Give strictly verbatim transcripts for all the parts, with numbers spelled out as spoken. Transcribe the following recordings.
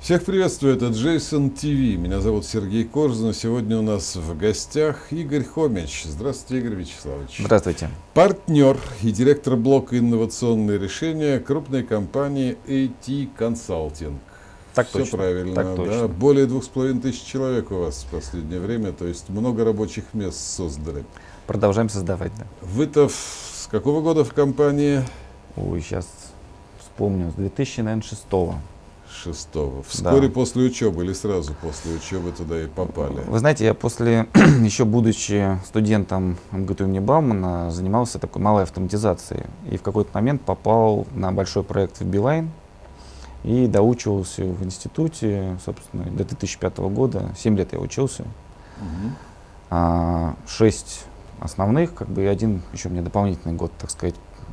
Всех приветствую, это Джейсон ТВ. Меня зовут Сергей Корзун. Сегодня у нас в гостях Игорь Хомич. Здравствуйте, Игорь Вячеславович. Здравствуйте. Партнер и директор блока «Инновационные решения» крупной компании эй ти Consulting. Так Все точно. правильно, так да? точно. Более двух с половиной тысяч человек у вас в последнее время, то есть много рабочих мест создали. Продолжаем создавать, да. Вы-то с какого года в компании? Ой, сейчас вспомню, с две тысячи шестого. Шестого. Вскоре Да. после учебы или сразу после учебы туда и попали? Вы знаете, я после, еще будучи студентом эм гэ тэ у имени Баумана, занимался такой малой автоматизацией. И в какой-то момент попал на большой проект в Билайн и доучивался в институте, собственно, до две тысячи пятого года. семь лет я учился. Угу. А, шесть основных, как бы, и один еще мне дополнительный год, так сказать,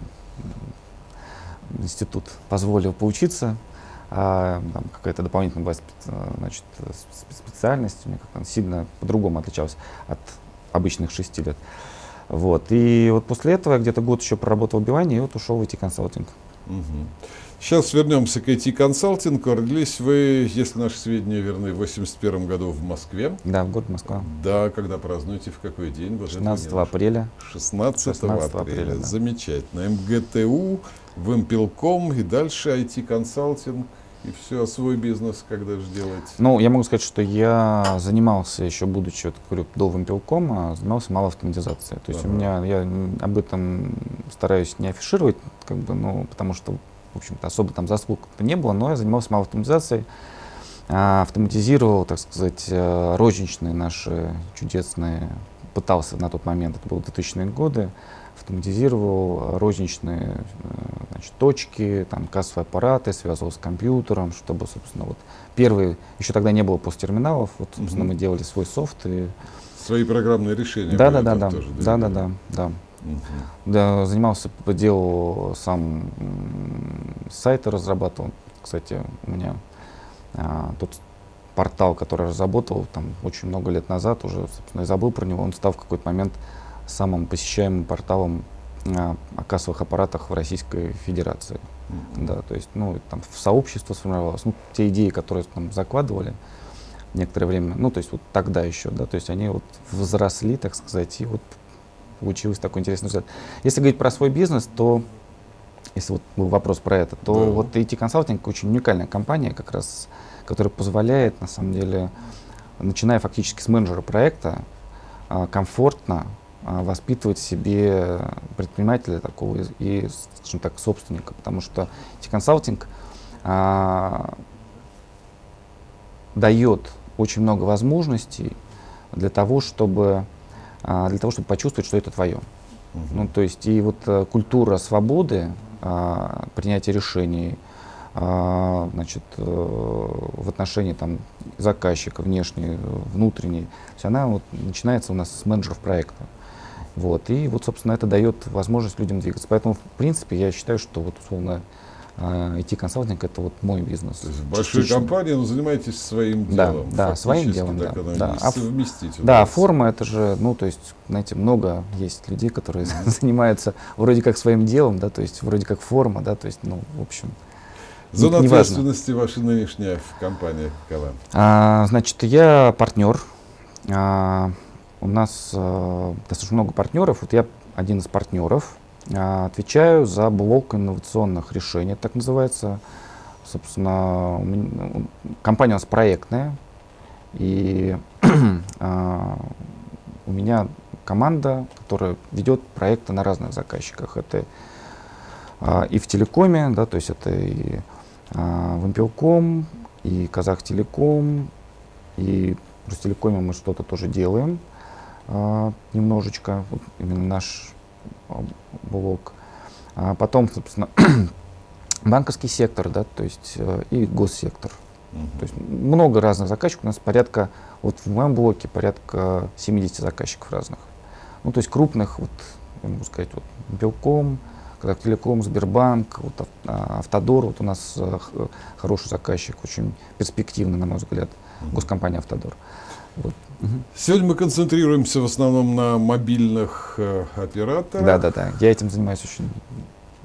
институт позволил поучиться. А, там какая-то дополнительная была значит, специальность, у меня как-то сильно по-другому отличалась от обычных шести лет. Вот. И вот после этого я где-то год еще проработал в Билайне и вот ушел в ай ти-консалтинг. Угу. Сейчас вернемся к ай ти-консалтингу. Родились вы, если наши сведения верны, в восемьдесят первом году в Москве. Да, в городе Москва. Да, когда празднуете, в какой день? шестнадцатого апреля. шестнадцатого апреля. Да. Замечательно. эм гэ тэ у, Вимпелком и дальше ай ти-консалтинг. И все, свой бизнес когда же делать? Ну, я могу сказать, что я занимался еще, будучи, вот, говорю, до Вимпелкома, занимался малой автоматизацией. То есть ага. у меня, я об этом стараюсь не афишировать, как бы, ну, потому что, в общем-то, особо там заслуг не было, но я занимался малой автоматизацией, автоматизировал, так сказать, розничные наши чудесные, пытался на тот момент, это были двухтысячные годы, автоматизировал розничные, значит, точки, там, кассовые аппараты, связывал с компьютером, чтобы, собственно, вот первые, еще тогда не было посттерминалов, вот, собственно, mm-hmm. мы делали свой софт. И... Свои программные решения. Да, да, да, да, да, да, да, да. Mm-hmm. Да, занимался по делу, сам сайты разрабатывал. Кстати, у меня а, тот портал, который разработал там очень много лет назад, уже, собственно, я забыл про него, он стал в какой-то момент самым посещаемым порталом а, о кассовых аппаратах в Российской Федерации. Mm-hmm. Да, то есть, ну, там в сообщество сформировалось, ну, те идеи, которые там закладывали некоторое время, ну, то есть вот тогда еще, да, то есть они вот возросли, так сказать, и вот получилось такой интересный результат. Если говорить про свой бизнес, то, если вот был вопрос про это, то yeah. вот ай ти-консалтинг очень уникальная компания, как раз, которая позволяет, на самом деле, начиная фактически с менеджера проекта, а, комфортно воспитывать в себе предпринимателя такого и, и, скажем так, собственника, потому что ай ти-консалтинг а, дает очень много возможностей для того, чтобы, а, для того, чтобы почувствовать, что это твое. Uh-huh. Ну, то есть и вот а, культура свободы, а, принятия решений, а, значит, а, в отношении там, заказчика, внешней, внутренней, то есть она вот, начинается у нас с менеджеров проекта. Вот, и вот, собственно, это дает возможность людям двигаться. Поэтому, в принципе, я считаю, что вот, условно, ай ти-консалтинг — это вот мой бизнес. То есть в большой частично. Компании, но занимаетесь своим да, делом. Да, своим делом, да. Да, а совместить. Да, форма — это же, ну, то есть, знаете, много есть людей, которые занимаются вроде как своим делом, да, то есть вроде как форма, да, то есть, ну, в общем. Зона ответственности ваша нынешняя в компании какова? А, значит, я партнер. А, У нас э, достаточно много партнеров. Вот я один из партнеров. Э, отвечаю за блок инновационных решений, так называется. Собственно, у меня, компания у нас проектная. И э, у меня команда, которая ведет проекты на разных заказчиках. Это э, и в телекоме, да, то есть это и э, Вимпелком, и Казахтелеком, и в Ростелекоме мы что-то тоже делаем. Uh, немножечко, вот именно наш uh, блок. А потом, собственно, банковский сектор, да, то есть uh, и госсектор. Uh-huh. То есть много разных заказчиков. У нас порядка, вот в моем блоке порядка семидесяти заказчиков разных. Ну, то есть крупных, вот, я могу сказать, вот Белком, Казахтелеком, Сбербанк, вот, Автодор. Вот у нас uh, хороший заказчик, очень перспективный, на мой взгляд, uh-huh. госкомпания Автодор. Вот. Угу. Сегодня мы концентрируемся в основном на мобильных э, операторах. Да, да, да. Я этим занимаюсь очень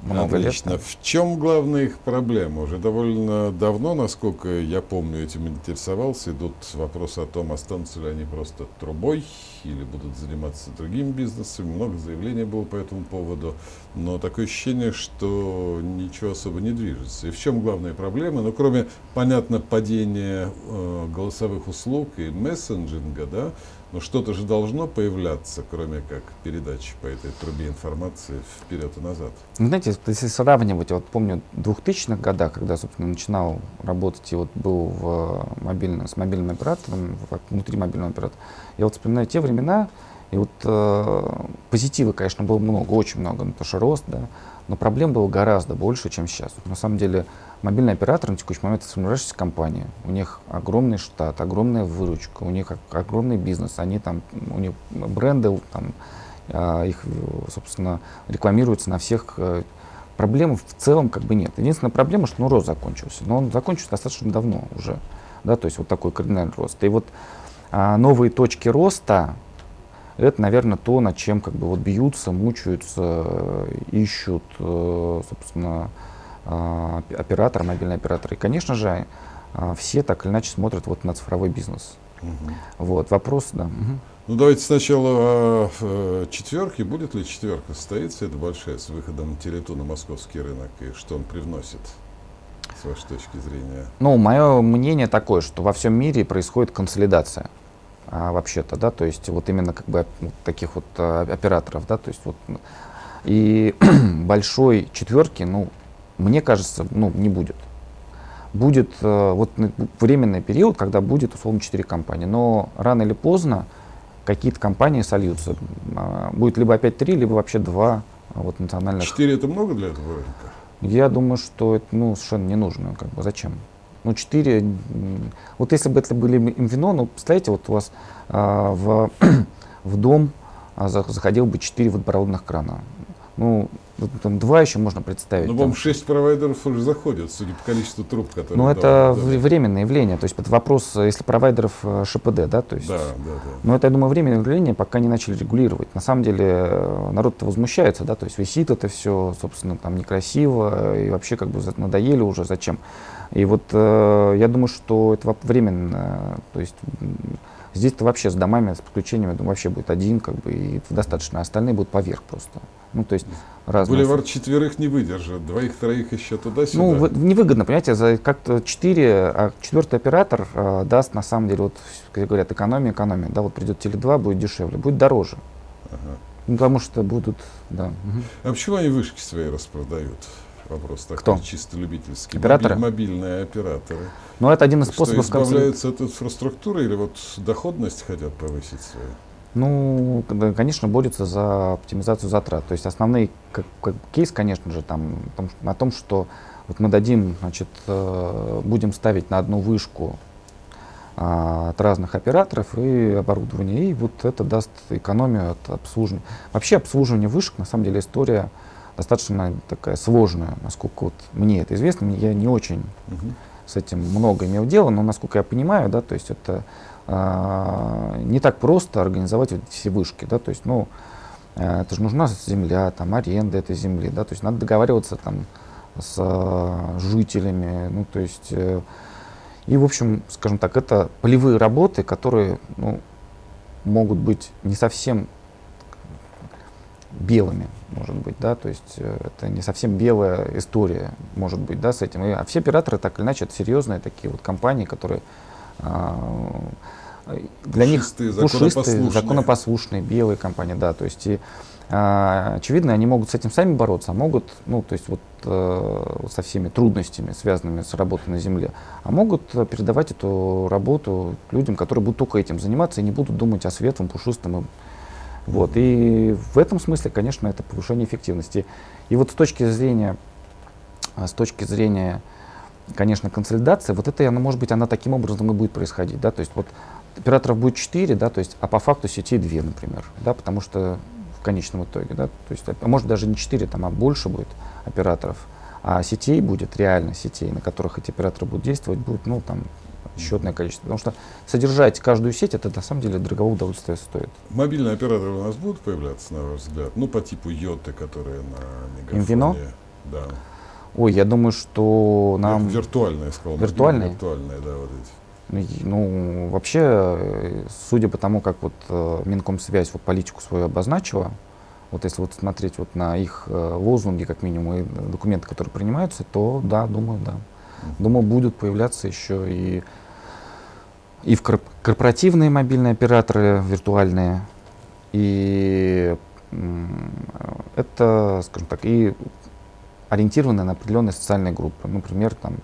много Отлично. лет. В чем главная их проблема? Уже довольно давно, насколько я помню, этим интересовался, идут вопросы о том, останутся ли они просто трубой или будут заниматься другим бизнесом. Много заявлений было по этому поводу, но такое ощущение, что ничего особо не движется. И в чем главная проблема? Ну, кроме, понятно, падения э, голосовых услуг и мессенджинга, да, но что-то же должно появляться, кроме как передачи по этой трубе информации вперед и назад. Ну, знаете, если сравнивать, вот помню, в двухтысячных годах, когда, собственно, начинал работать и вот был в мобильном, с мобильным оператором, внутри мобильного оператора, я вот вспоминаю те времена, и вот э, позитива, конечно, было много, очень много, ну, потому что рост, да, но проблем было гораздо больше, чем сейчас. На самом деле, мобильный оператор на текущий момент — это сформировавшаяся компания. У них огромный штат, огромная выручка, у них огромный бизнес, они там, у них бренды, там, э, их, собственно, рекламируются на всех. Э, проблем в целом как бы нет. Единственная проблема, что ну, рост закончился, но он закончился достаточно давно уже, да, то есть вот такой кардинальный рост. И вот э, новые точки роста — это, наверное, то, над чем как бы вот бьются, мучаются, ищут, собственно, операторы, мобильные операторы. И, конечно же, все так или иначе смотрят вот на цифровой бизнес. Угу. Вот, вопрос, да. Угу. Ну, давайте сначала о, о четверке. Будет ли четверка состоится, это большая, с выходом Теле2 на московский рынок, и что он привносит, с вашей точки зрения? Ну, мое мнение такое, что во всем мире происходит консолидация. А, вообще-то, да, то есть вот именно как бы вот таких вот а, операторов, да, то есть вот и большой четверки, ну, мне кажется, ну, не будет. Будет а, вот временный период, когда будет условно четыре компании, но рано или поздно какие-то компании сольются. А, будет либо опять три, либо вообще два вот национальных. Четыре — это много для этого рынка? Я думаю, что это, ну, совершенно не нужно, как бы, зачем? Ну, четыре, вот если бы это были М-Вино, ну, представляете, вот у вас а, в, в дом а, заходил бы четыре водопроводных крана. Ну, там два еще можно представить. Ну, по-моему, шесть провайдеров уже заходят, судя по количеству труб, которые... Ну, это да, временное явление, то есть это вопрос, если провайдеров ШПД, да, то есть... Да, да, да. Но это, я думаю, временное явление, пока не начали регулировать. На самом деле народ-то возмущается, да, то есть висит это все, собственно, там некрасиво, и вообще как бы надоели уже, зачем. И вот э, я думаю, что это временно, то есть здесь-то вообще с домами, с подключением, я думаю, вообще будет один, как бы, и достаточно, а остальные будут поверх просто. Ну, то есть разные. Боливар четверых не выдержит, двоих-троих еще туда-сюда. Ну, вы, невыгодно, понимаете, за как-то четыре, а четвертый оператор э, даст, на самом деле, вот, как говорят, экономия, экономия, да, вот придет Теле два, будет дешевле, будет дороже. Ага. Ну, потому что будут, да. Угу. А почему они вышки свои распродают? Вопрос такой. Кто? Чисто любительский. Операторы? Мобильные операторы. Ну, это один из что, способов... избавляются от инфраструктуры или вот доходность хотят повысить свою? Ну, конечно, борются за оптимизацию затрат. То есть основной как, как кейс, конечно же, там, там, о том, что вот мы дадим, значит, будем ставить на одну вышку а, от разных операторов и оборудование, и вот это даст экономию от обслуживания. Вообще обслуживание вышек, на самом деле, история достаточно такая сложная, насколько вот мне это известно. Я не очень uh-huh. с этим много имел дело, но насколько я понимаю, да, то есть это а, не так просто организовать вот все вышки, да, то есть, ну, это же нужна земля, там, аренда этой земли, да, то есть надо договариваться там с а, жителями, ну, то есть, э, и, в общем, скажем так, это полевые работы, которые, ну, могут быть не совсем белыми, может быть, да, то есть э, это не совсем белая история, может быть, да, с этим. И, а все операторы, так или иначе, это серьезные такие вот компании, которые э, для пушистые, них пушистые, законопослушные. законопослушные, белые компании, да, то есть и, э, очевидно, они могут с этим сами бороться, а могут, ну, то есть вот э, со всеми трудностями, связанными с работой на земле, а могут передавать эту работу людям, которые будут только этим заниматься и не будут думать о светлом, пушистом. Вот. И в этом смысле, конечно, это повышение эффективности. И вот с точки зрения, с точки зрения, конечно, консолидации, вот это, она, может быть, она таким образом и будет происходить. Да? То есть вот операторов будет четыре, да, то есть, а по факту сетей две, например, да, потому что в конечном итоге, да, то есть, а может даже не четыре, там, а больше будет операторов, а сетей будет, реально сетей, на которых эти операторы будут действовать, будет, ну, там, счетное количество. Потому что содержать каждую сеть, это на самом деле дорогого удовольствия стоит. Мобильные операторы у нас будут появляться, на ваш взгляд? Ну, по типу Йоты, которые на Мегафоне. М-Вино? Да. Ой, я думаю, что нам... Виртуальные, я сказал. Виртуальные? Виртуальные, да, вот эти. Ну, вообще, судя по тому, как вот Минкомсвязь вот политику свою обозначила, вот если вот смотреть вот на их лозунги, как минимум, и документы, которые принимаются, то да, думаю, да. Думаю, будут появляться еще и, и в корпоративные мобильные операторы виртуальные, и это, скажем так, и ориентированы на определенные социальные группы, например, там,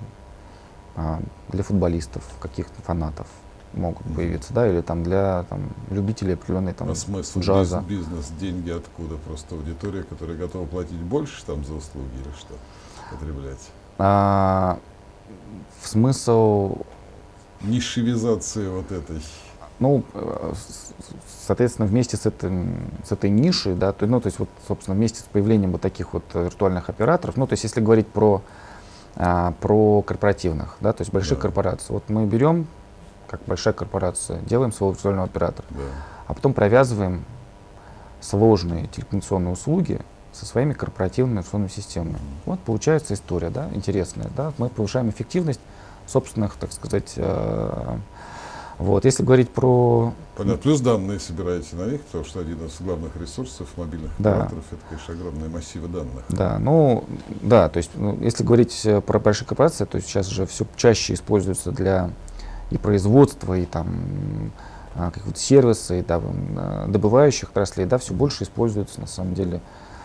для футболистов, каких-то фанатов могут mm-hmm. появиться, да, или там для там, любителей определенной там, а смысл джаза. Бизнес, деньги откуда? Просто аудитория, которая готова платить больше там за услуги или что потреблять? А, в смысл... Нишевизации вот этой. Ну, соответственно, вместе с, этим, с этой нишей, да, то, ну, то есть, вот, собственно, вместе с появлением вот таких вот виртуальных операторов, ну, то есть, если говорить про, а, про корпоративных, да, то есть больших да. корпораций, вот мы берем, как большая корпорация, делаем своего виртуального оператора, да. а потом провязываем сложные телекоммуникационные услуги со своими корпоративными информационными системами. Mm-hmm. Вот получается история, да, интересная, да, мы повышаем эффективность собственных, так сказать, э, вот, если говорить про... Понятно. Плюс данные собираете на них, потому что один из главных ресурсов мобильных да. операторов — это, конечно, огромные массивы данных. Да, ну, да, то есть, ну, если говорить про большие корпорации, то сейчас же все чаще используется для и производства, и там каких-то сервисы, и да, добывающих отраслей, да, все больше используется, на самом деле,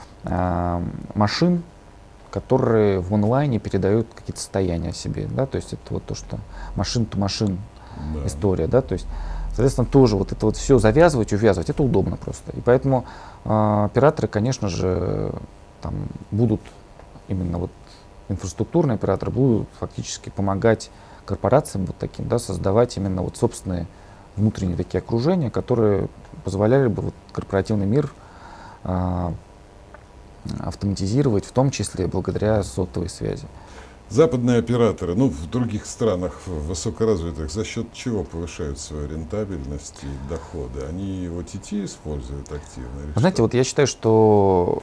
машин, которые в онлайне передают какие-то состояния о себе, да, то есть это вот то, что машин-то-машин да. история, да, то есть, соответственно, тоже вот это вот все завязывать, увязывать, это удобно просто. И поэтому э, операторы, конечно же, там будут, именно вот инфраструктурные операторы будут фактически помогать корпорациям вот таким, да, создавать именно вот собственные внутренние такие окружения, которые позволяли бы вот корпоративный мир э, автоматизировать, в том числе благодаря сотовой связи. Западные операторы, ну, в других странах высокоразвитых, за счет чего повышают свою рентабельность и доходы? Они о ти ти используют активно? Знаете, что? вот я считаю, что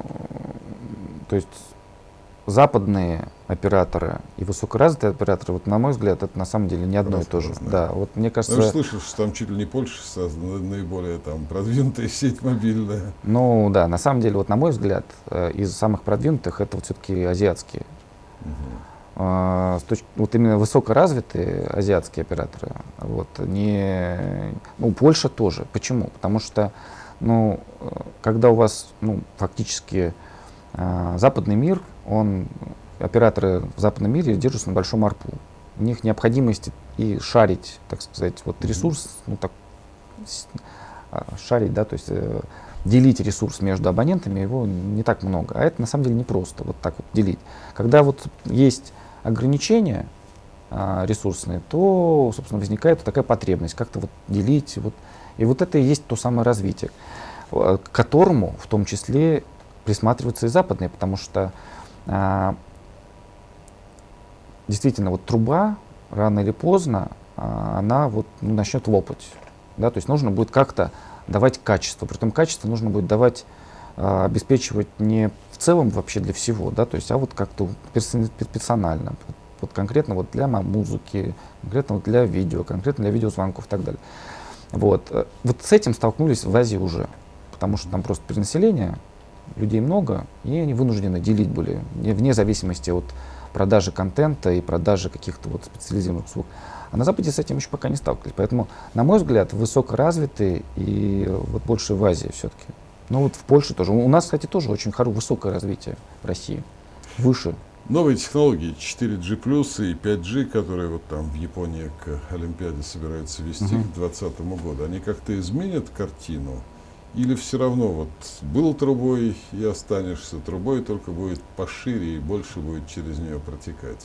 то есть западные операторы и высокоразвитые операторы, вот на мой взгляд, это на самом деле не одно и то же. Да, вот мне кажется. Я слышал, что там чуть ли не Польша наиболее там продвинутая сеть мобильная. Ну да, на самом деле, вот на мой взгляд, из самых продвинутых это вот все-таки азиатские. Угу. Uh, точки, вот именно высокоразвитые азиатские операторы, вот, не, ну, Польша тоже. Почему? Потому что, ну, когда у вас, ну, фактически uh, западный мир, он, операторы в западном мире держатся на большом арпу. У них необходимость и шарить, так сказать, вот ресурс, ну, так, шарить, да, то есть uh, делить ресурс между абонентами, его не так много. А это на самом деле не просто вот так вот делить. Когда вот есть ограничения а, ресурсные, то, собственно, возникает вот такая потребность как-то вот делить. Вот. И вот это и есть то самое развитие, к которому в том числе присматриваются и западные, потому что а, действительно вот труба рано или поздно а, она вот, ну, начнет лопать. Да? То есть нужно будет как-то давать качество. Притом качество нужно будет давать, э, обеспечивать не в целом вообще для всего, да, то есть, а вот как-то персонально, вот, вот конкретно вот для музыки, конкретно вот для видео, конкретно для видеозвонков и так далее. Вот. Вот с этим столкнулись в Азии уже, потому что там просто перенаселение, людей много, и они вынуждены делить были, вне зависимости от продажи контента и продажи каких-то вот специализированных услуг. А на Западе с этим еще пока не сталкивались. Поэтому, на мой взгляд, высокоразвитые и вот больше в Азии все-таки. Ну вот в Польше тоже. У нас, кстати, тоже очень хорошее высокое развитие в России. Выше. Новые технологии четыре джи плюс и пять джи, которые вот там в Японии к Олимпиаде собираются вести uh-huh. к двадцатому году, они как-то изменят картину? Или все равно вот был трубой и останешься трубой, только будет пошире и больше будет через нее протекать?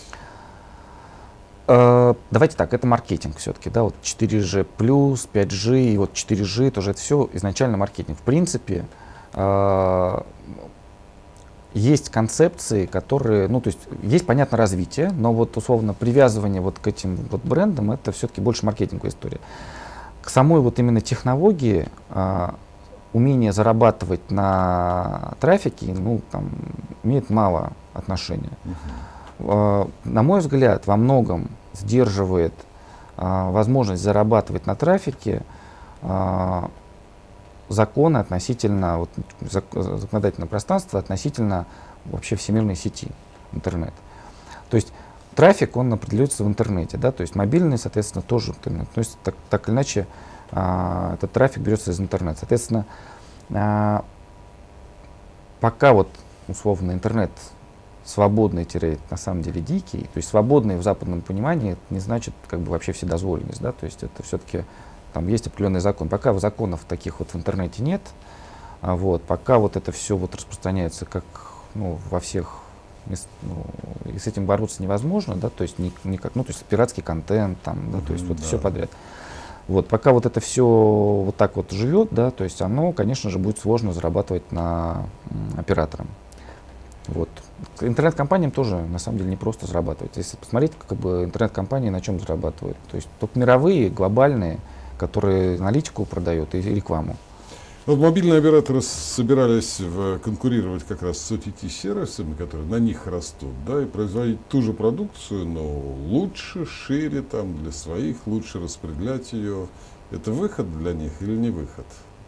Давайте так, это маркетинг все-таки, да, вот четыре джи плюс, пять джи и вот четыре джи, тоже это все изначально маркетинг. В принципе, э, есть концепции, которые, ну, то есть есть, понятно, развитие, но вот условно привязывание вот к этим вот брендам, это все-таки больше маркетинговая история. К самой вот именно технологии э, умение зарабатывать на трафике, ну, там, имеет мало отношения. Uh-huh. На мой взгляд, во многом сдерживает а, возможность зарабатывать на трафике а, законы относительно, вот, законодательное пространство относительно вообще всемирной сети интернет. То есть трафик, он определяется в интернете, да, то есть мобильный, соответственно, тоже интернет. То есть так, так или иначе а, этот трафик берется из интернета. Соответственно, а, пока вот условно интернет свободный, на самом деле дикий, то есть свободный в западном понимании, это не значит как бы вообще вседозволенность, да, то есть это все-таки там есть определенный закон. Пока законов таких вот в интернете нет, а, вот, пока вот это все вот распространяется как, ну, во всех, ну, и с этим бороться невозможно, да, то есть никак, ни ну, то есть пиратский контент, там, да, то есть вот да. все подряд. Вот, пока вот это все вот так вот живет, да, то есть оно, конечно же, будет сложно зарабатывать на м, операторам. Вот. Интернет-компаниям тоже, на самом деле, не просто зарабатывать. Если посмотреть, как бы интернет-компании на чем зарабатывают. То есть только мировые, глобальные, которые аналитику продают и рекламу. Вот мобильные операторы собирались в, конкурировать как раз с о ти ти-сервисами, которые на них растут, да, и производить ту же продукцию, но лучше, шире, там, для своих, лучше распределять ее. Это выход для них или не выход?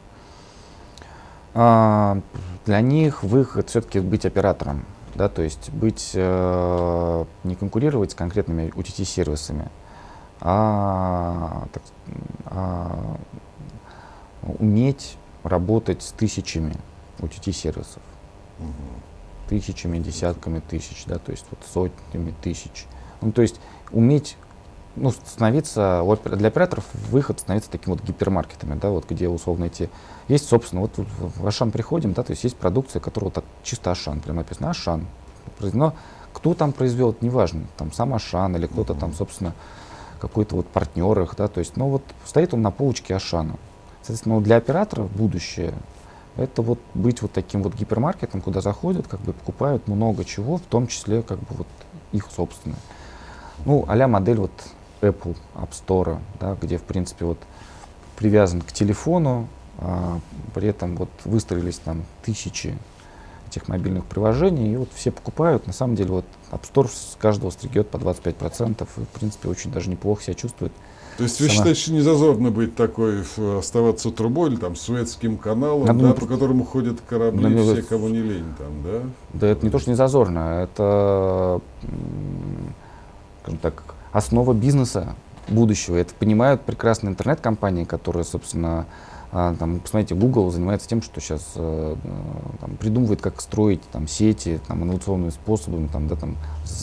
А, для них выход все-таки быть оператором, да, то есть быть, э, не конкурировать с конкретными о ти ти-сервисами, а, так, а уметь работать с тысячами о ти ти-сервисов, угу. тысячами, десятками тысяч, да, то есть вот сотнями тысяч. Ну, то есть уметь, ну, становиться, для операторов выход становится таким вот гипермаркетами, да, вот где условно эти, есть, собственно, вот в Ашан приходим, да, то есть есть продукция, которая вот так чисто Ашан, прям написано Ашан, но кто там произвел, это неважно, там сам Ашан или кто-то угу. там, собственно, какой-то вот партнер их, да, то есть, ну вот стоит он на полочке Ашана. Соответственно, для операторов будущее это вот быть вот таким вот гипермаркетом, куда заходят, как бы покупают много чего, в том числе как бы вот их собственное. Ну, а-ля модель вот Apple App Store, да, где в принципе вот привязан к телефону, а, при этом вот выстроились там тысячи этих мобильных приложений, и вот все покупают. На самом деле вот App Store с каждого стригет по двадцать пять процентов, и в принципе очень даже неплохо себя чувствует. То есть вы сама... считаете, что не зазорно быть такой, оставаться трубой или там Суэцким каналом, да, думаю, по которому ходят корабли, да, все, кого не лень там, да? Да, это не то, что не зазорно, это, скажем так, основа бизнеса будущего. Это понимают прекрасные интернет-компании, которые, собственно, там, посмотрите, Google занимается тем, что сейчас там, придумывает, как строить там, сети там, инновационными способами, там, да, там,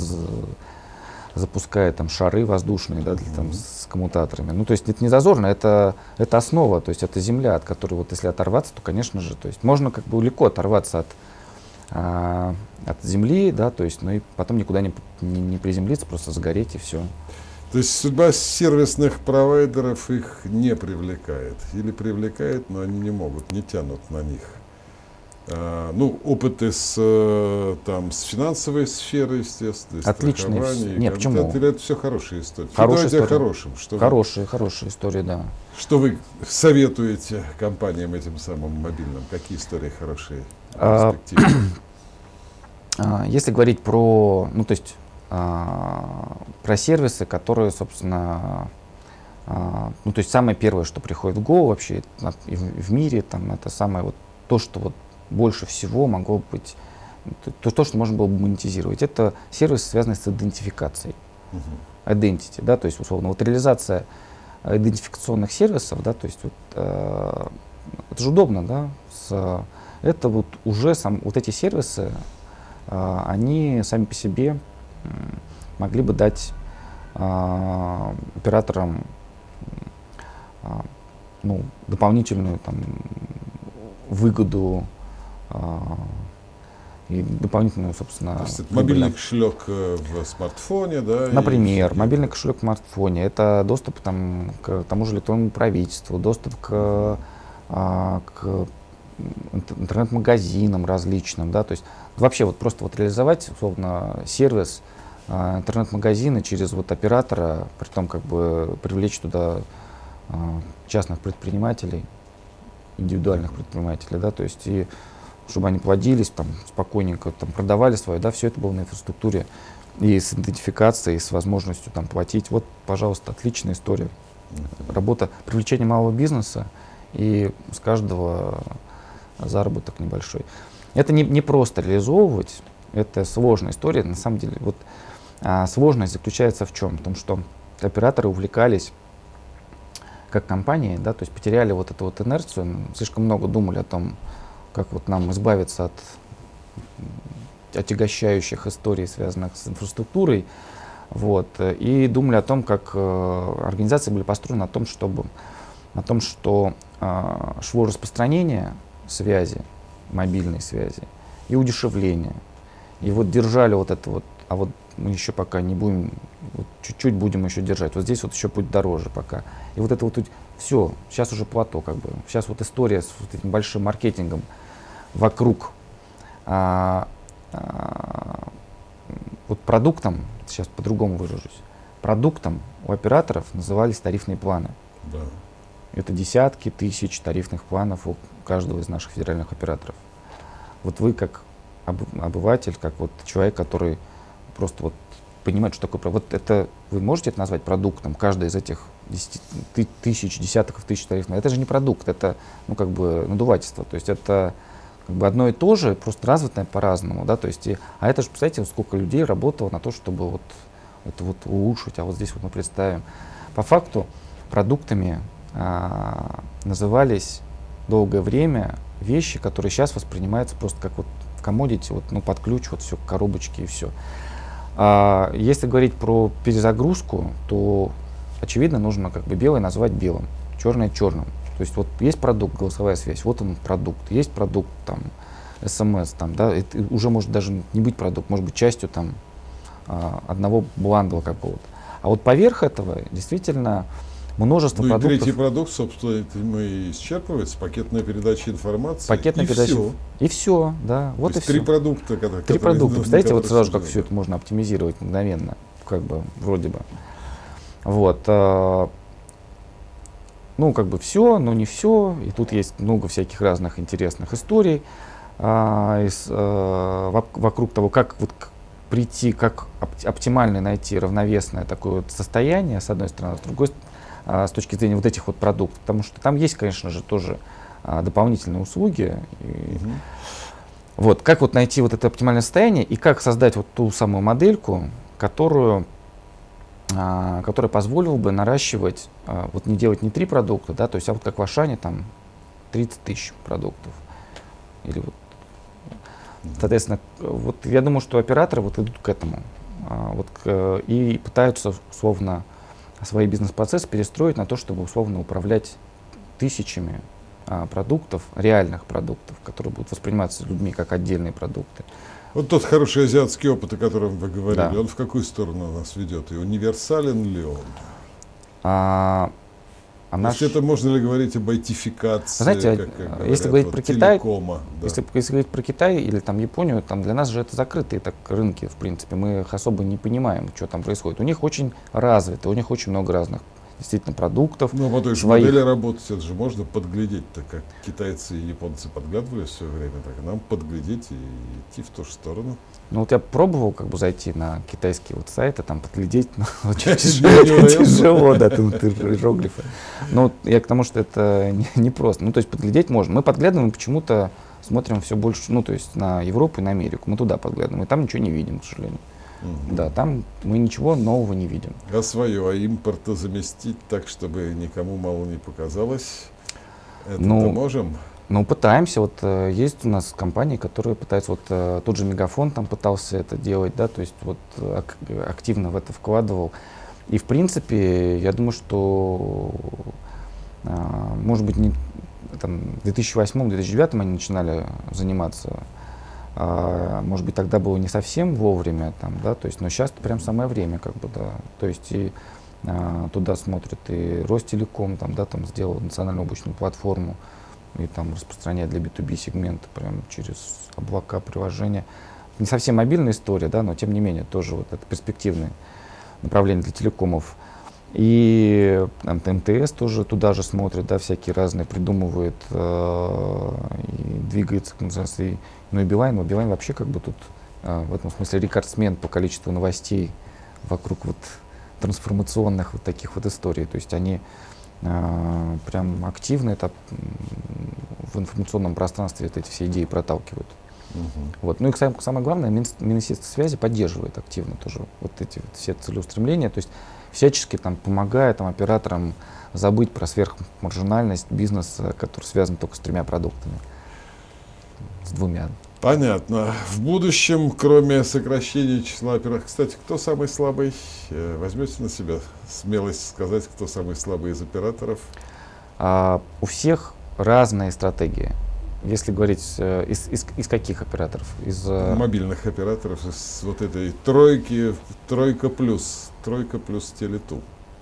запуская там шары воздушные, да, для, там, с коммутаторами. Ну, то есть это не зазорно, это, это основа, то есть это земля, от которой вот если оторваться, то, конечно же, то есть можно как бы легко оторваться от, а, от земли, да, то есть, ну и потом никуда не, не, не приземлиться, просто сгореть и все. То есть судьба сервисных провайдеров их не привлекает или привлекает, но они не могут, не тянут на них. Uh, ну, опыты с, там, с финансовой сферы, естественно, отличные. Нет, почему? Это, это все хорошие истории. Хорошая история. О хорошем. Что хорошие, вы, хорошие истории, да. Что вы советуете компаниям этим самым мобильным? Какие истории хорошие? Uh, uh, если говорить про, ну, то есть, uh, про сервисы, которые, собственно, uh, ну, то есть самое первое, что приходит в голову вообще в, в мире, там, это самое вот то, что вот больше всего могло быть, то, то, что можно было бы монетизировать. Это сервисы, связанные с идентификацией, uh-huh. identity, да, то есть, условно, вот реализация идентификационных сервисов, да, то есть, вот, э, это же удобно, да, с, это вот уже сам, вот эти сервисы, э, они сами по себе э, могли бы дать э, операторам э, ну, дополнительную там выгоду и дополнительную, собственно... То есть это мобильный кошелек в смартфоне, да? Например, и... мобильный кошелек в смартфоне. Это доступ там, к тому же электронному правительству, доступ к, а, к интернет-магазинам различным, да, то есть вообще вот просто вот реализовать, условно, сервис а, интернет-магазина через вот оператора, при том как бы привлечь туда а, частных предпринимателей. индивидуальных предпринимателей, да, то есть и чтобы они плодились, там, спокойненько там, продавали свое, да, все это было на инфраструктуре и с идентификацией, и с возможностью там платить. Вот, пожалуйста, отличная история. Работа, привлечение малого бизнеса и с каждого заработок небольшой. Это не, не просто реализовывать, это сложная история. На самом деле, вот а, сложность заключается в чем? В том, что операторы увлекались как компании, да, то есть потеряли вот эту вот инерцию, слишком много думали о том, как вот нам избавиться от отягощающих историй, связанных с инфраструктурой, вот, и думали о том, как э, организации были построены на том, чтобы, на том, что э, шло распространение связи, мобильной связи и удешевление. И вот держали вот это вот, а вот мы еще пока не будем, вот чуть-чуть будем еще держать, вот здесь вот еще будет дороже пока. И вот это вот все, сейчас уже плато как бы, сейчас вот история с вот этим большим маркетингом вокруг а, а, вот продуктом, сейчас по-другому выражусь, продуктом у операторов назывались тарифные планы. Да. Это десятки тысяч тарифных планов у каждого из наших федеральных операторов. Вот вы как обыватель, как вот человек, который просто вот понимает, что такое, вот это вы можете это назвать продуктом, каждый из этих десяти, тысяч, десятков тысяч тарифных, это же не продукт, это ну как бы надувательство, то есть это как бы одно и то же, просто развитое по-разному, да, то есть, и, а это же, представляете, сколько людей работало на то, чтобы вот это вот улучшить, а вот здесь вот мы представим. По факту продуктами а, назывались долгое время вещи, которые сейчас воспринимаются просто как вот commodity, вот, ну, под ключ, вот все, коробочки и все. А, если говорить про перезагрузку, то очевидно нужно как бы белое назвать белым, черное черным. То есть вот есть продукт, голосовая связь, вот он продукт, есть продукт, там, эс эм эс, там, да, это уже может даже не быть продукт, может быть частью там одного бландла какого-то. А вот поверх этого действительно множество ну продуктов. И третий продукт, собственно, это мы исчерпывается, пакетная передача информации. Пакетная и передача. Все. И все, да. Вот То и есть три все. продукта, которые, Три продукта. Представляете, вот сразу как сделали. все это можно оптимизировать мгновенно, как бы, вроде бы. Вот. А, ну, как бы все, но не все. И тут есть много всяких разных интересных историй а, из, а, вокруг того, как вот прийти, как оптимально найти равновесное такое вот состояние, с одной стороны, с другой а, с точки зрения вот этих вот продуктов, потому что там есть, конечно же, тоже а, дополнительные услуги. И, угу. Вот, как вот найти вот это оптимальное состояние и как создать вот ту самую модельку, которую, а, которая позволила бы наращивать, а, вот не делать не три продукта, да, то есть, а вот как в Ашане там тридцать тысяч продуктов. Или вот, соответственно, вот я думаю, что операторы вот идут к этому а, вот, к, и пытаются условно свои бизнес-процессы перестроить на то, чтобы условно управлять тысячами а, продуктов, реальных продуктов, которые будут восприниматься людьми как отдельные продукты. Вот тот хороший азиатский опыт, о котором вы говорили, Да. он в какую сторону нас ведет? И универсален ли он? А, а наш... это можно ли говорить об айтификации? Знаете, как, как говорят, если говорить вот, про Китай, телекома, да. если, если говорить про Китай или там Японию, там для нас же это закрытые так рынки, в принципе, мы их особо не понимаем, что там происходит. У них очень развито, у них очень много разных действительно продуктов. Ну, по той же своих. модели работать, это же можно подглядеть-то, как китайцы и японцы подглядывали все время, так и нам подглядеть и идти в ту же сторону. Ну вот я пробовал как бы зайти на китайские вот сайты, там подглядеть, но очень тяжело, да, там иероглифы. Но я к тому, что это не просто. Ну то есть подглядеть можно. Мы подглядываем, почему-то смотрим все больше, ну то есть на Европу и на Америку. Мы туда подглядываем, и там ничего не видим, к сожалению. Угу. Да, там мы ничего нового не видим. А свое, а импорта заместить так, чтобы никому мало не показалось, это ну, можем? Ну, пытаемся. Вот э, есть у нас компании, которые пытаются, вот э, тот же Мегафон там пытался это делать, да, то есть вот ак активно в это вкладывал. И в принципе, я думаю, что э, может быть не там в две тысячи восьмом — две тысячи девятом они начинали заниматься. А, может быть, тогда было не совсем вовремя, там, да, то есть, но сейчас прям самое время, как бы, да, то есть и а, туда смотрят и Ростелеком, там, да, там сделал национальную облачную платформу и там распространяет для би ту би сегмента прям через облака приложения. Не совсем мобильная история, да, но тем не менее тоже вот это перспективное направление для телекомов. И там, МТС тоже туда же смотрит, да, всякие разные придумывает э, и двигается, и, ну и Билайн, но Билайн вообще как бы тут э, в этом смысле рекордсмен по количеству новостей вокруг вот трансформационных вот таких вот историй. То есть они э, прям активно это в информационном пространстве вот эти все идеи проталкивают. Угу. Вот. Ну и самое, самое главное, Министерство связи поддерживает активно тоже вот эти вот все целеустремления. То есть всячески там помогает там, операторам забыть про сверхмаржинальность бизнеса, который связан только с тремя продуктами, с двумя. Понятно. В будущем, кроме сокращения числа операторов, кстати, кто самый слабый? Возьмете на себя смелость сказать, кто самый слабый из операторов? А, у всех разные стратегии. Если говорить, э, из, из, из каких операторов? Из мобильных операторов, из вот этой тройки, тройка плюс, тройка плюс Теле2.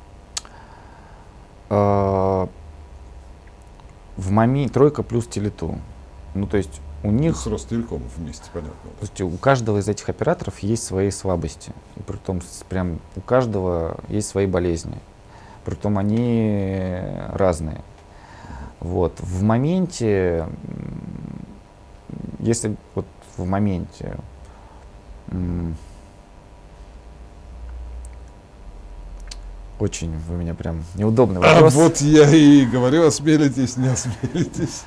Э, в моменте тройка плюс Теле2. Ну, то есть у них... И с Ростелекомом вместе, понятно. То есть у каждого из этих операторов есть свои слабости. И притом прям у каждого есть свои болезни. Притом они разные. Вот. В моменте, если вот в моменте очень вы меня прям неудобный вопрос. А вот я и говорю, осмелитесь, не осмелитесь.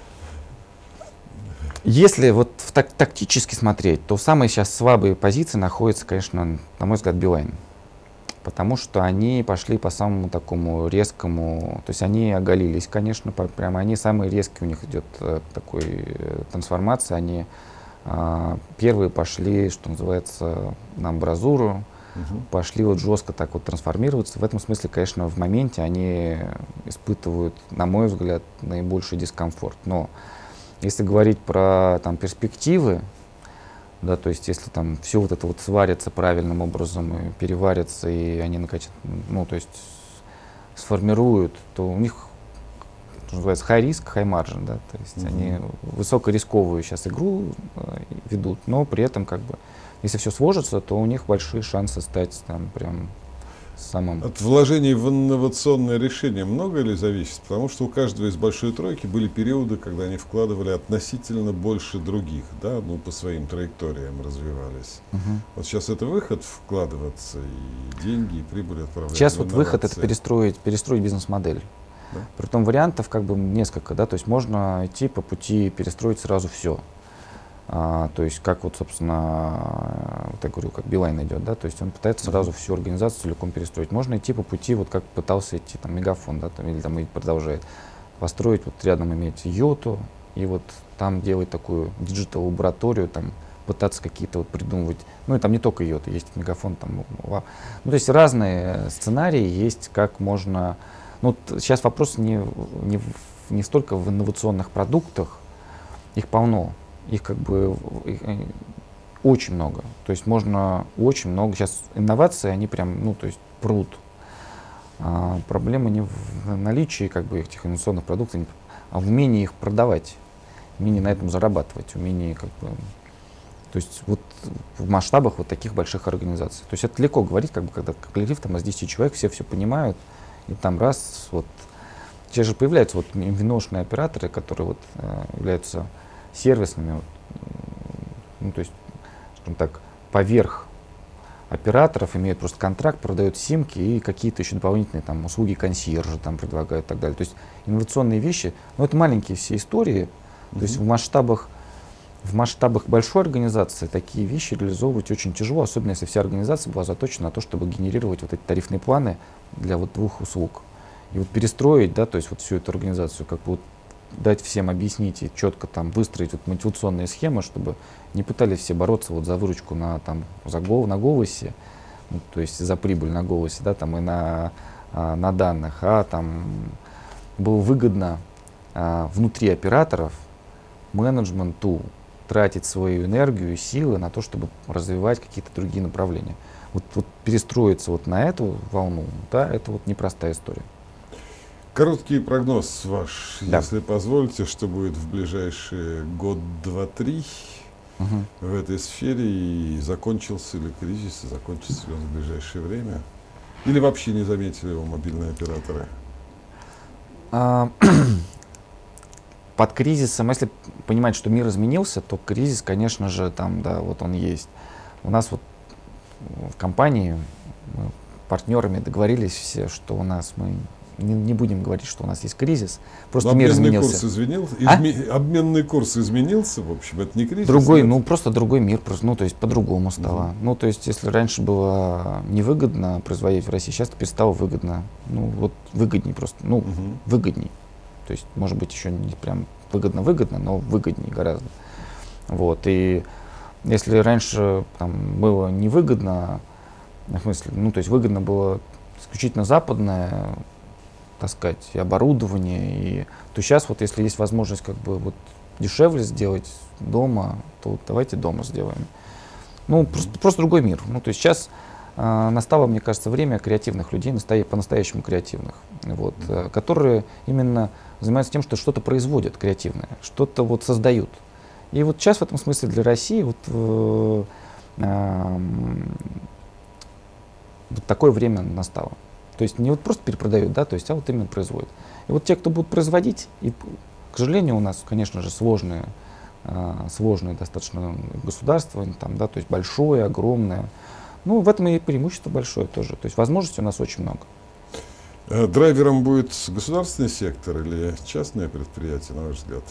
Если вот в так, тактически смотреть, то самые сейчас слабые позиции находятся, конечно, на мой взгляд, Билайн. Потому что они пошли по самому такому резкому, то есть они оголились, конечно, прямо они самые резкие, у них идет э, такой э, трансформация, они э, первые пошли, что называется, на амбразуру, угу. пошли вот жестко так вот трансформироваться. В этом смысле, конечно, в моменте они испытывают, на мой взгляд, наибольший дискомфорт. Но если говорить про там перспективы, да, то есть если там все вот это вот сварится правильным образом и переварится, и они наконец, ну, то есть сформируют, то у них, что называется, high risk, high margin, да, то есть mm-hmm. они высокорисковую сейчас игру э, ведут, но при этом как бы, если все сложится, то у них большие шансы стать там прям самым... От вложений в инновационное решение много ли зависит? Потому что у каждого из большой тройки были периоды, когда они вкладывали относительно больше других, да, ну, по своим траекториям развивались. Угу. Вот сейчас это выход вкладываться, и деньги, и прибыль отправлять. Сейчас вот выход — это перестроить, перестроить бизнес-модель. Да? Притом вариантов как бы несколько, да, то есть можно идти по пути перестроить сразу все. А, то есть, как вот, собственно, вот я говорю, как Билайн идет, да, то есть он пытается сразу mm-hmm. всю организацию целиком перестроить. Можно идти по пути, вот как пытался идти там Мегафон, да, там, или там и продолжает построить, вот рядом иметь Йоту, и вот там делать такую диджитал-лабораторию, там пытаться какие-то вот придумывать, ну и там не только Йота, есть Мегафон, там, ну, то есть разные сценарии есть, как можно, ну, сейчас вопрос не, не, не столько в инновационных продуктах, их полно. Их как бы их, очень много. То есть можно очень много. Сейчас инновации, они прям, ну, то есть прут. А, проблема не в наличии как бы этих инновационных продуктов, а в умении их продавать, умении на этом зарабатывать, умении как бы, то есть вот в масштабах вот таких больших организаций. То есть это легко говорить, как бы, когда коллектив там из десяти человек, все все понимают, и там раз, вот, сейчас же появляются вот виношные операторы, которые вот э, являются сервисными, вот, ну, то есть, скажем так, поверх операторов имеют просто контракт, продают симки и какие-то еще дополнительные там услуги консьержа там предлагают и так далее. То есть инновационные вещи, но это маленькие все истории, mm-hmm. то есть в масштабах, в масштабах большой организации такие вещи реализовывать очень тяжело, особенно если вся организация была заточена на то, чтобы генерировать вот эти тарифные планы для вот двух услуг. И вот перестроить, да, то есть вот всю эту организацию, как бы вот дать всем объяснить и четко там выстроить вот мотивационные схемы, чтобы не пытались все бороться вот за выручку на там за гол, на голосе, ну, то есть за прибыль на голосе, да, там и на а, на данных, а там было выгодно а, внутри операторов менеджменту тратить свою энергию и силы на то, чтобы развивать какие-то другие направления. Вот, вот перестроиться вот на эту волну, да, это вот непростая история. Короткий прогноз ваш, да. если позволите, что будет в ближайшие год, два, три угу. в этой сфере, и закончился ли кризис, и закончится ли он в ближайшее время? Или вообще не заметили его мобильные операторы? А, Под кризисом, если понимать, что мир изменился, то кризис, конечно же, там, да, вот он есть. У нас вот в компании мы партнерами договорились все, что у нас мы не, не будем говорить, что у нас есть кризис, просто Но мир обменный изменился. Курс изменился? А? Изме- Обменный курс изменился, в общем, это не кризис? Другой, нет? ну просто другой мир, просто, ну то есть по-другому стало. Мгм. Ну то есть если раньше было невыгодно производить в России, сейчас теперь стало выгодно. Ну вот выгоднее просто, ну Мгм. выгодней. То есть может быть еще не прям выгодно-выгодно, но выгоднее гораздо. Вот и если раньше там было невыгодно, в смысле, ну то есть выгодно было исключительно западное, так сказать, и оборудование, и то сейчас вот если есть возможность как бы вот дешевле сделать дома, то вот давайте дома сделаем. Ну, просто, просто другой мир. Ну, то есть сейчас э, настало, мне кажется, время креативных людей, настоя- по-настоящему креативных, вот, э, которые именно занимаются тем, что что-то производят креативное, что-то вот создают. И вот сейчас в этом смысле для России вот, э, э, вот такое время настало. То есть не вот просто перепродают, да, то есть, а вот именно производят. И вот те, кто будут производить, и, к сожалению, у нас, конечно же, сложные, э, сложное достаточно государство, там, да, то есть большое, огромное. Ну, в этом и преимущество большое тоже. То есть возможностей у нас очень много. Э, Драйвером будет государственный сектор или частные предприятия, на ваш взгляд?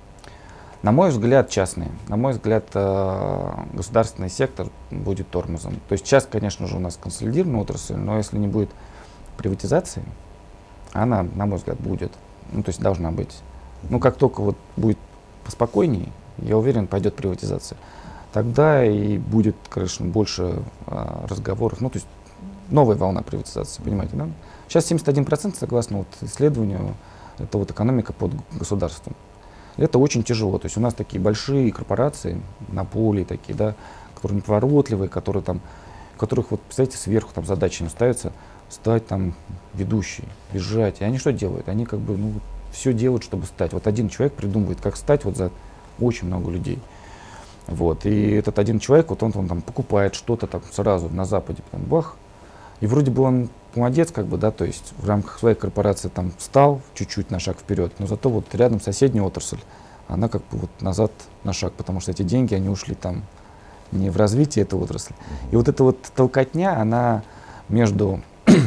На мой взгляд, частные. На мой взгляд, э, государственный сектор будет тормозом. То есть сейчас, конечно же, у нас консолидированная отрасль, но если не будет приватизации, она, на мой взгляд, будет. Ну, то есть должна быть. Ну, как только вот будет поспокойнее, я уверен, пойдет приватизация. Тогда и будет, конечно, больше э, разговоров. Ну, то есть новая волна приватизации, понимаете, да? Сейчас семьдесят один процент, согласно вот исследованию, это вот экономика под государством. Это очень тяжело. То есть у нас такие большие корпорации, монополии такие, да, которые неповоротливые, которые там, у которых, вот, представляете, сверху там задачи не ставятся, стать там ведущей, бежать. И они что делают? Они как бы, ну, все делают, чтобы стать. Вот один человек придумывает, как стать вот за очень много людей. Вот. И этот один человек, вот он, он там покупает что-то там сразу на Западе, потом бах. И вроде бы он молодец, как бы, да, то есть в рамках своей корпорации там встал чуть-чуть на шаг вперед, но зато вот рядом соседняя отрасль, она как бы вот назад на шаг, потому что эти деньги, они ушли там не в развитие этой отрасли. И вот эта вот толкотня, она между,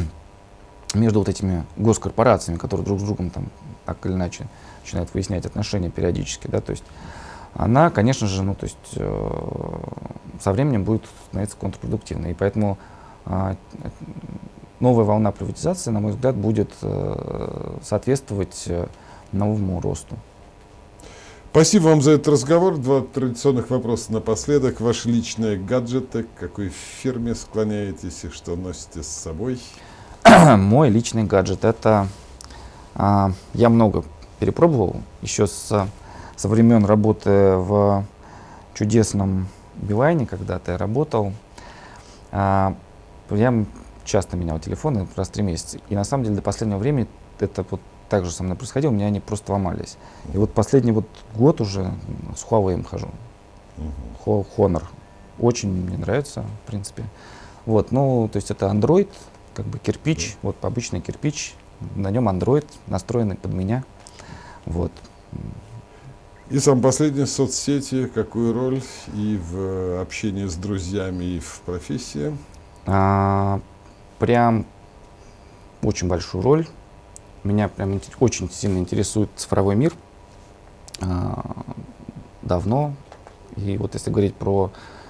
между вот этими госкорпорациями, которые друг с другом там так или иначе начинают выяснять отношения периодически, да, то есть она, конечно же, ну, то есть э, со временем будет становиться контрпродуктивной. И поэтому э, новая волна приватизации, на мой взгляд, будет э, соответствовать э, новому росту. Спасибо вам за этот разговор. Два традиционных вопроса напоследок. Ваши личные гаджеты, к какой фирме склоняетесь и что носите с собой? Мой личный гаджет — это а, я много перепробовал еще с, со времен работы в чудесном Билайне, когда-то я работал. А, я часто менял телефоны, раз в три месяца. И на самом деле до последнего времени это вот так же со мной происходило, у меня они просто ломались. И вот последний вот год уже с Huawei хожу. Uh-huh. Honor. Очень мне нравится, в принципе. Вот, ну, то есть это Android, как бы кирпич, uh-huh. вот обычный кирпич, на нем Android, настроенный под меня. Вот. И сам последний, соцсети, какую роль и в общении с друзьями, и в профессии? А, прям очень большую роль. Меня прям очень сильно интересует цифровой мир. А, давно. И вот если говорить про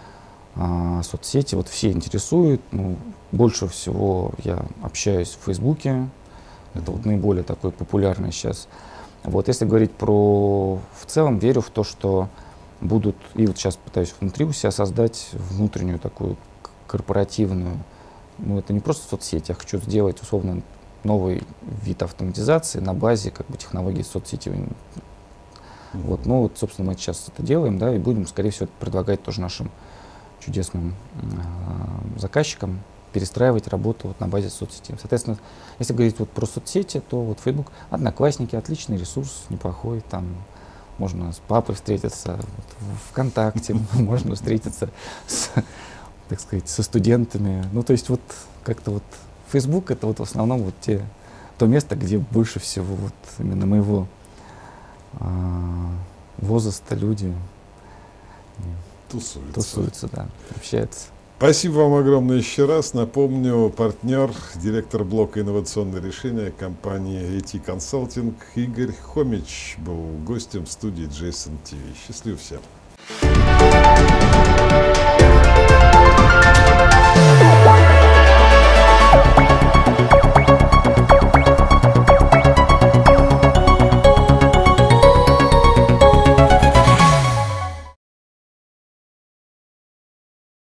а, соцсети, вот все интересуют. Ну, больше всего я общаюсь в Фейсбуке. Это вот наиболее такой популярный сейчас. Вот если говорить про, в целом, верю в то, что будут, и вот сейчас пытаюсь внутри у себя создать внутреннюю такую корпоративную, ну это не просто соцсети, я хочу сделать условно новый вид автоматизации на базе как бы технологий соцсети. Mm-hmm. Вот, ну вот, собственно, мы сейчас это делаем, да, и будем, скорее всего, предлагать тоже нашим чудесным э, заказчикам перестраивать работу вот на базе соцсети. Соответственно, если говорить вот про соцсети, то вот Facebook, Одноклассники, отличный ресурс, неплохой, там можно с папой встретиться, вот, в ВКонтакте можно встретиться с, так сказать, со студентами. Ну, то есть вот как-то вот Facebook это вот в основном вот те, то место, где больше всего вот именно моего а, возраста люди Тусуются. тусуются, да, общаются. Спасибо вам огромное еще раз. Напомню, партнер, директор блока инновационные решения компании эй ти Consulting Игорь Хомич был гостем в студии Джейсон ти ви. Счастливо всем.